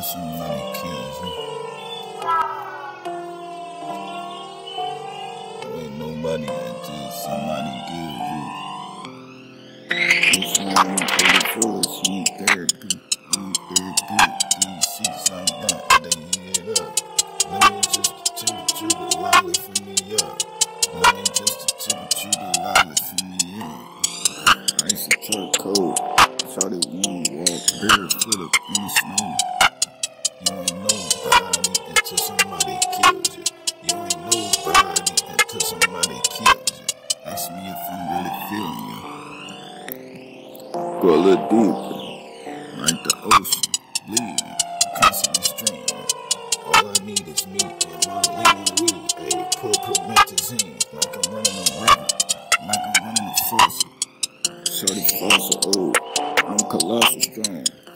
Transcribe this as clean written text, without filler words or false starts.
somebody kills you. Ain't nobody until somebody kills you. This one ain't pretty full of sweet therapy. D6 like that, they heat it up. Let me just tip it to the lolly for me up. Let me just tip it to the lolly for me up. Icy truck cold. Shawty one walk barefoot up in the snow. You ain't nobody until somebody kills you. You ain't nobody until somebody kills you. Ask me if I'm really feeling you. Go a little deeper, like the ocean, bleeding, constantly streaming. All I need is me and my lean weed. Ayy, pour promethazine, like I'm running a river, like I'm running a faucet. Shorty faucet old, I'm colossal strong.